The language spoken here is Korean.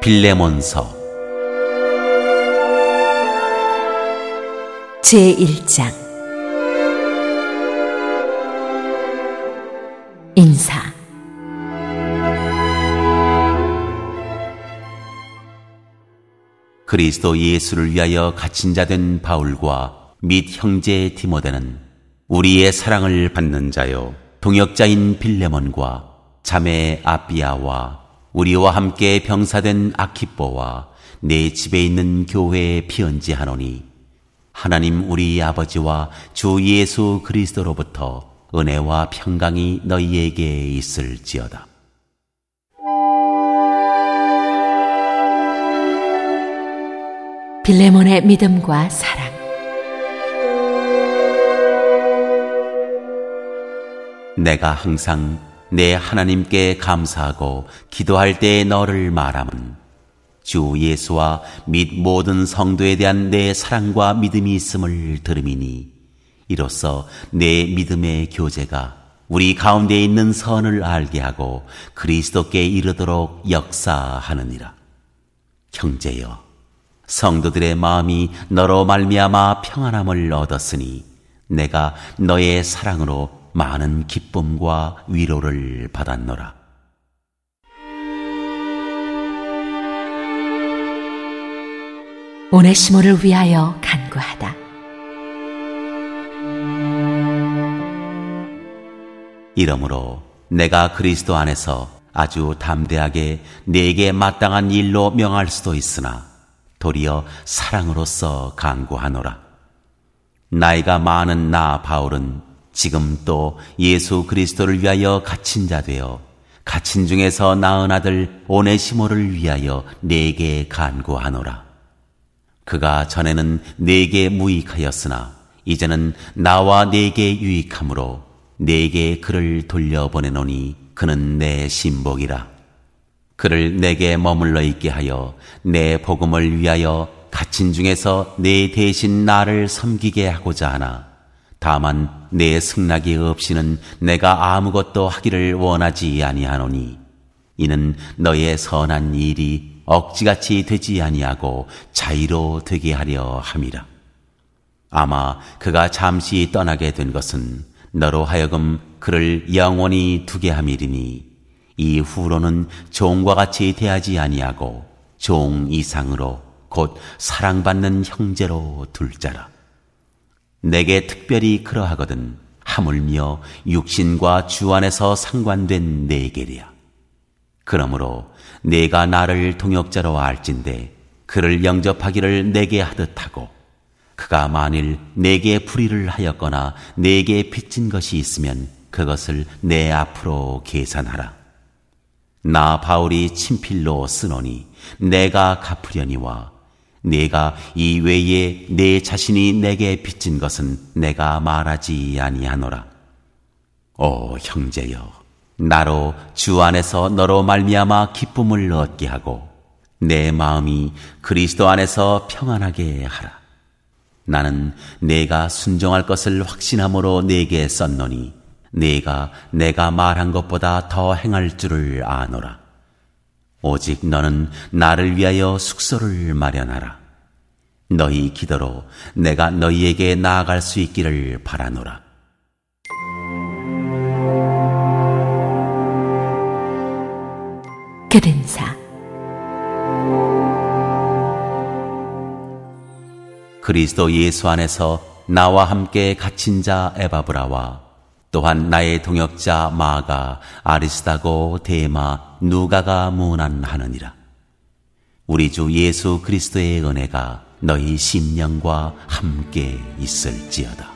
빌레몬서 제1장 인사. 그리스도 예수를 위하여 갇힌 자 된 바울과 및 형제 디모데는 우리의 사랑을 받는 자요 동역자인 빌레몬과 자매 아비아와 우리와 함께 병사된 아키뽀와 내 집에 있는 교회에 편지하노니 하나님 우리 아버지와 주 예수 그리스도로부터 은혜와 평강이 너희에게 있을지어다. 빌레몬의 믿음과 사랑. 내가 항상 내 하나님께 감사하고 기도할 때에 너를 말함은 주 예수와 및 모든 성도에 대한 내 사랑과 믿음이 있음을 들음이니 이로써 내 믿음의 교제가 우리 가운데 있는 선을 알게 하고 그리스도께 이르도록 역사하느니라. 형제여, 성도들의 마음이 너로 말미암아 평안함을 얻었으니 내가 너의 사랑으로 많은 기쁨과 위로를 받았노라. 오네시모를 위하여 간구하다. 이러므로 내가 그리스도 안에서 아주 담대하게 네게 마땅한 일로 명할 수도 있으나 도리어 사랑으로서 간구하노라. 나이가 많은 나 바울은 지금 또 예수 그리스도를 위하여 갇힌 자 되어 갇힌 중에서 낳은 아들 오네시모를 위하여 네게 간구하노라. 그가 전에는 네게 무익하였으나 이제는 나와 네게 유익함으로 네게 그를 돌려보내노니 그는 내 신복이라. 그를 내게 머물러 있게 하여 내 복음을 위하여 갇힌 중에서 내 대신 나를 섬기게 하고자 하나 다만 내 승낙이 없이는 내가 아무것도 하기를 원하지 아니하노니 이는 너의 선한 일이 억지같이 되지 아니하고 자유로 되게 하려 함이라. 아마 그가 잠시 떠나게 된 것은 너로 하여금 그를 영원히 두게 함이리니 이후로는 종과 같이 대하지 아니하고 종 이상으로 곧 사랑받는 형제로 둘 자라. 내게 특별히 그러하거든 하물며 육신과 주 안에서 상관된 내게랴. 그러므로 내가 나를 동역자로 알진대 그를 영접하기를 내게 하듯하고 그가 만일 내게 불의를 하였거나 내게 빚진 것이 있으면 그것을 내 앞으로 계산하라. 나 바울이 친필로 쓰노니 내가 갚으려니와 내가 이 외에 내 자신이 내게 빚진 것은 내가 말하지 아니하노라. 오 형제여, 나로 주 안에서 너로 말미암아 기쁨을 얻게 하고 내 마음이 그리스도 안에서 평안하게 하라. 나는 내가 순종할 것을 확신함으로 네게 썼노니 내가 말한 것보다 더 행할 줄을 아노라. 오직 너는 나를 위하여 숙소를 마련하라. 너희 기도로 내가 너희에게 나아갈 수 있기를 바라노라. 끝인사. 그리스도 예수 안에서 나와 함께 갇힌 자 에바브라와 또한 나의 동역자 마가, 아리스다고, 데마, 누가가 문안하느니라. 우리 주 예수 그리스도의 은혜가 너희 심령과 함께 있을지어다.